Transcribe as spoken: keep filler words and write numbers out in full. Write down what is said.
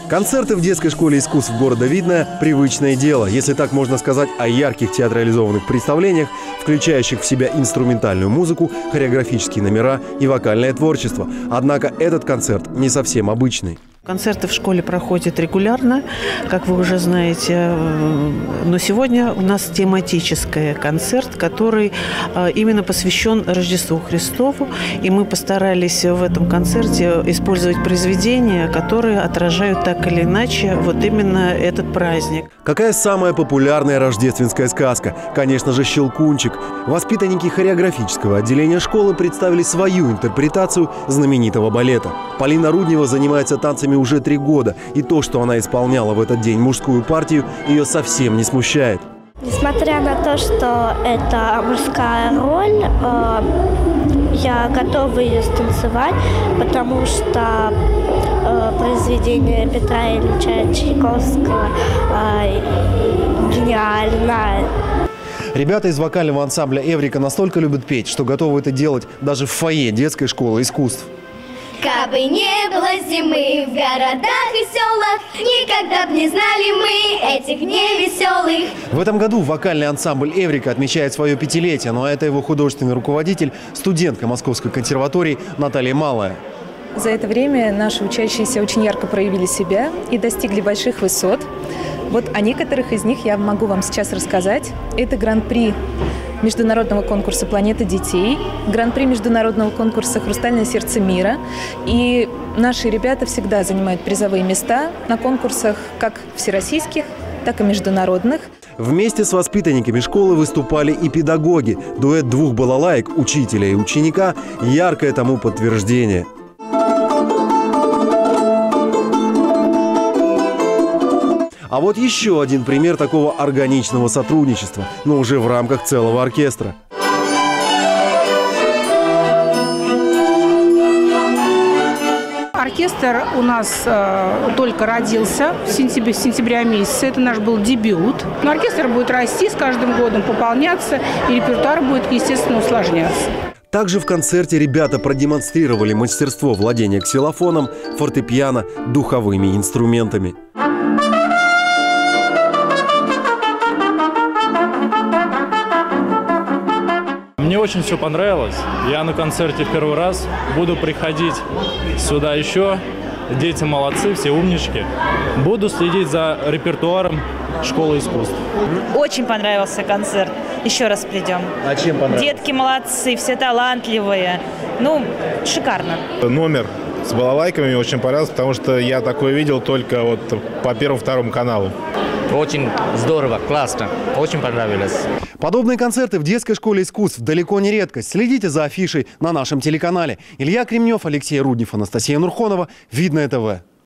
Концерты в детской школе искусств города Видное – привычное дело, если так можно сказать о ярких театрализованных представлениях, включающих в себя инструментальную музыку, хореографические номера и вокальное творчество. Однако этот концерт не совсем обычный. Концерты в школе проходят регулярно, как вы уже знаете, но сегодня у нас тематический концерт, который именно посвящен Рождеству Христову, и мы постарались в этом концерте использовать произведения, которые отражают так или иначе вот именно этот праздник. Какая самая популярная рождественская сказка? Конечно же, «Щелкунчик». Воспитанники хореографического отделения школы представили свою интерпретацию знаменитого балета. Полина Руднева занимается танцами уже три года, и то, что она исполняла в этот день мужскую партию, ее совсем не смущает. Несмотря на то, что это мужская роль, я готова ее станцевать, потому что произведение Петра Ильича Чайковского гениально. Ребята из вокального ансамбля «Эврика» настолько любят петь, что готовы это делать даже в фойе детской школы искусств. Кабы не было зимы в городах и селах, никогда б не знали мы этих невеселых. В этом году вокальный ансамбль «Эврика» отмечает свое пятилетие, но это его художественный руководитель, студентка Московской консерватории Наталья Малая. За это время наши учащиеся очень ярко проявили себя и достигли больших высот. Вот о некоторых из них я могу вам сейчас рассказать. Это гран-при международного конкурса «Планета детей», гран-при международного конкурса «Хрустальное сердце мира». И наши ребята всегда занимают призовые места на конкурсах как всероссийских, так и международных. Вместе с воспитанниками школы выступали и педагоги. Дуэт двух балалаек, учителя и ученика, яркое тому подтверждение. А вот еще один пример такого органичного сотрудничества, но уже в рамках целого оркестра. Оркестр у нас э, только родился в сентябре, в сентябре месяце. Это наш был дебют. Но оркестр будет расти с каждым годом, пополняться, и репертуар будет, естественно, усложняться. Также в концерте ребята продемонстрировали мастерство владения ксилофоном, фортепиано, духовыми инструментами. Мне очень все понравилось. Я на концерте в первый раз. Буду приходить сюда еще. Дети молодцы, все умнички. Буду следить за репертуаром школы искусств. Очень понравился концерт. Еще раз придем. А чем понравилось? Детки молодцы, все талантливые. Ну, шикарно. Номер с балалайками мне очень понравился, потому что я такое видел только вот по Первому-Второму каналу. Очень здорово, классно, очень понравилось. Подобные концерты в детской школе искусств далеко не редкость. Следите за афишей на нашем телеканале. Илья Кремнев, Алексей Руднев, Анастасия Нурхонова. Видное ТВ.